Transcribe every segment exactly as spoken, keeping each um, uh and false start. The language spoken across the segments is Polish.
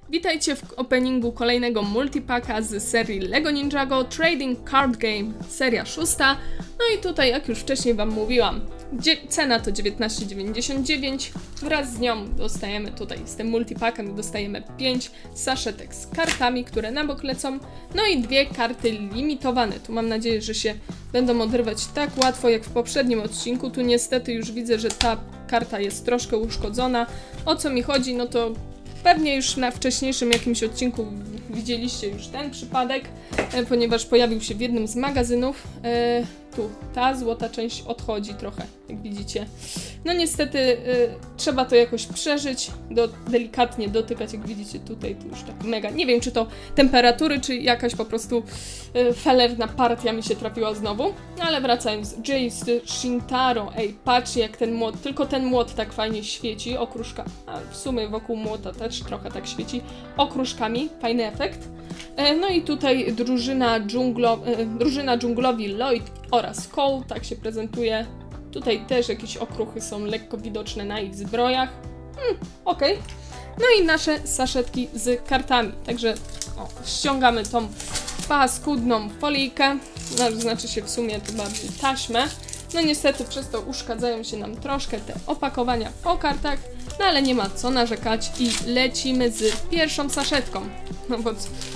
Witajcie w openingu kolejnego multipaka z serii LEGO Ninjago Trading Card Game, seria szósta. No i tutaj, jak już wcześniej wam mówiłam, cena to dziewiętnaście dziewięćdziesiąt dziewięć. Wraz z nią dostajemy tutaj, z tym multipakiem dostajemy pięć saszetek z kartami, które na bok lecą. No i dwie karty limitowane. Tu mam nadzieję, że się będą odrywać tak łatwo jak w poprzednim odcinku. Tu niestety już widzę, że ta karta jest troszkę uszkodzona. O co mi chodzi? No to pewnie już na wcześniejszym jakimś odcinku widzieliście już ten przypadek, e, ponieważ pojawił się w jednym z magazynów. E, tu ta złota część odchodzi trochę, jak widzicie. No niestety e, trzeba to jakoś przeżyć, do, delikatnie dotykać, jak widzicie tutaj, tu już tak mega. Nie wiem, czy to temperatury, czy jakaś po prostu e, felerna partia mi się trafiła znowu. No ale wracając, Jace Shintaro, ej, patrzcie jak ten młot, tylko ten młot tak fajnie świeci, okruszka, a w sumie wokół młota też trochę tak świeci, okruszkami, fajny efekt. E, no i tutaj drużyna, dżunglo, e, drużyna dżunglowi Lloyd oraz Cole, tak się prezentuje. Tutaj też jakieś okruchy są lekko widoczne na ich zbrojach. Hmm, okej. Okay. No i nasze saszetki z kartami. Także o, ściągamy tą paskudną folijkę. No, znaczy się w sumie to bardziej taśmę. No niestety przez to uszkadzają się nam troszkę te opakowania po kartach. No ale nie ma co narzekać i lecimy z pierwszą saszetką. No bo...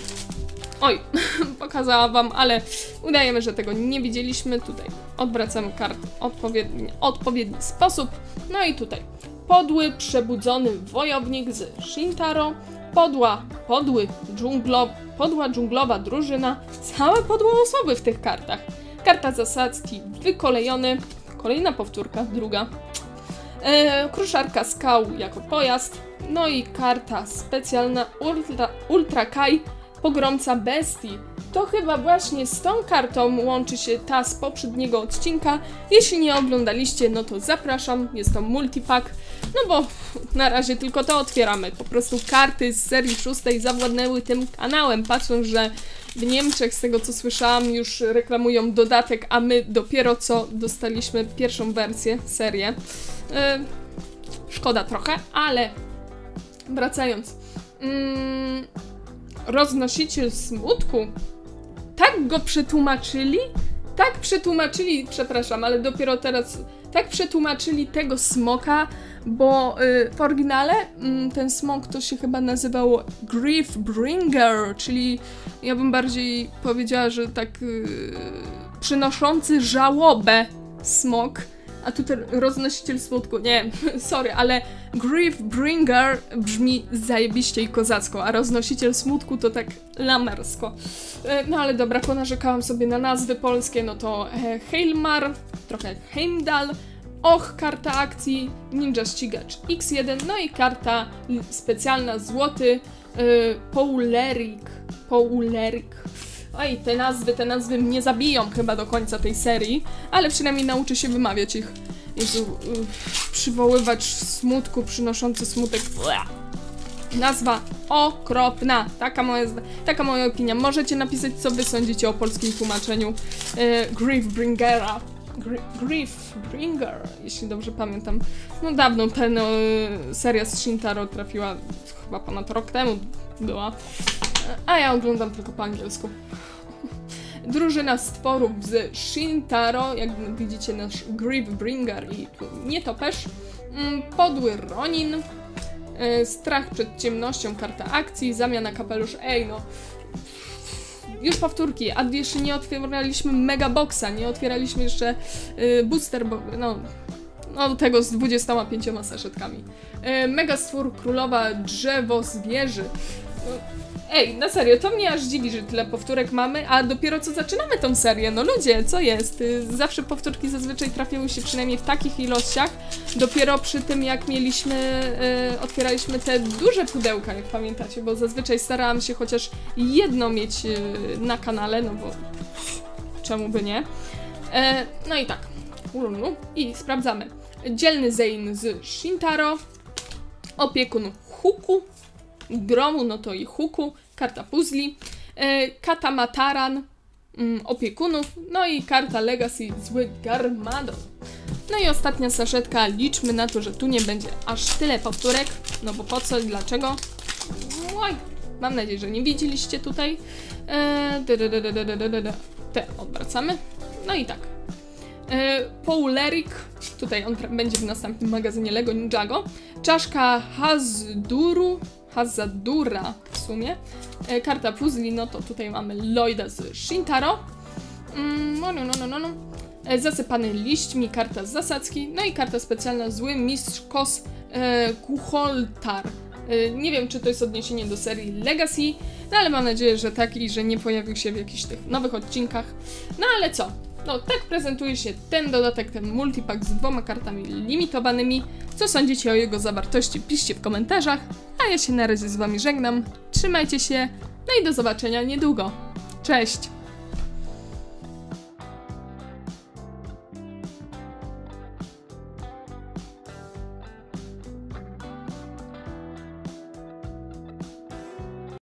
Oj, pokazałam wam, ale udajemy, że tego nie widzieliśmy. Tutaj odwracamy kartę w odpowiedni, odpowiedni sposób. No i tutaj podły, przebudzony wojownik z Shintaro, podła, podły, dżunglo, podła dżunglowa drużyna, całe podłe osoby w tych kartach. Karta zasadzki wykolejony, kolejna powtórka, druga. E, kruszarka skał jako pojazd, no i karta specjalna Ultra, Ultra Kai, pogromca bestii. To chyba właśnie z tą kartą łączy się ta z poprzedniego odcinka. Jeśli nie oglądaliście, no to zapraszam, jest to multipack. No bo na razie tylko to otwieramy. Po prostu karty z serii szóstej zawładnęły tym kanałem, patrząc, że w Niemczech, z tego co słyszałam, już reklamują dodatek, a my dopiero co dostaliśmy pierwszą wersję, serię. Yy, szkoda trochę, ale wracając. Yy, roznosiciel smutku? Tak go przetłumaczyli? Tak przetłumaczyli, przepraszam, ale dopiero teraz tak przetłumaczyli tego smoka, bo y, w oryginale y, ten smok to się chyba nazywał Grief Bringer, czyli ja bym bardziej powiedziała, że tak y, przynoszący żałobę smok, a tutaj roznosiciel smutku, nie, sorry, ale Grief Bringer brzmi zajebiście i kozacko, a roznosiciel smutku to tak lamersko. No ale dobra, ponarzekałam sobie na nazwy polskie, no to e, Heilmar, trochę jak Heimdall, Och, karta akcji, Ninja Ścigacz X jeden, no i karta specjalna złoty, e, Poulerik, Poulerik. Oj, te nazwy, te nazwy mnie zabiją chyba do końca tej serii, ale przynajmniej nauczę się wymawiać ich. Jezu, yy, przywoływacz smutku, przynoszący smutek. Bleh. Nazwa okropna. Taka moja, taka moja opinia. Możecie napisać, co wy sądzicie o polskim tłumaczeniu yy, Grief Bringera. Gr Grief Bringer, jeśli dobrze pamiętam. No dawno ten yy, seria z Shintaro trafiła, chyba ponad rok temu była. A ja oglądam tylko po angielsku. Drużyna stworów z Shintaro, jak widzicie nasz Grief Bringer i tu nietoperz. Podły Ronin. Strach przed ciemnością, karta akcji, zamiana kapelusz. Ej no. Już powtórki, a jeszcze nie otwieraliśmy Megaboxa, nie otwieraliśmy jeszcze y, Booster, bo no... No tego z dwudziestoma pięcioma saszetkami. Y, Mega stwór królowa drzewo zwierzy. Ej, na serio, to mnie aż dziwi, że tyle powtórek mamy, a dopiero co zaczynamy tą serię. No ludzie, co jest? Zawsze powtórki zazwyczaj trafiały się przynajmniej w takich ilościach. Dopiero przy tym, jak mieliśmy, yy, otwieraliśmy te duże pudełka, jak pamiętacie, bo zazwyczaj starałam się chociaż jedno mieć yy, na kanale, no bo czemu by nie? Yy, no i tak. I sprawdzamy. Dzielny Zein z Shintaro, opiekun Huku, Gromu, no to i Huku, karta puzli, e, Katamataran, mm, opiekunów, no i karta Legacy, zły Garmadon. No i ostatnia saszetka, liczmy na to, że tu nie będzie aż tyle powtórek, no bo po co i dlaczego? Oj, mam nadzieję, że nie widzieliście tutaj. Eee, da, da, da, da, da, da, da. Te odwracamy. No i tak. Eee, Poulerik, tutaj on będzie w następnym magazynie Lego Ninjago. Czaszka Hazduru, Hazadura w sumie. Eee, karta puzli, no to tutaj mamy Lloyda z Shintaro. Mm, no, no, no, no, no. Eee, zasypany liśćmi, karta z zasadzki. No i karta specjalna Zły Mistrz Kos e, Kucholtar. Nie wiem, czy to jest odniesienie do serii Legacy, no ale mam nadzieję, że tak i że nie pojawił się w jakichś tych nowych odcinkach. No ale co? No tak prezentuje się ten dodatek, ten multipack z dwoma kartami limitowanymi. Co sądzicie o jego zawartości? Piszcie w komentarzach, a ja się na razie z wami żegnam. Trzymajcie się, no i do zobaczenia niedługo. Cześć!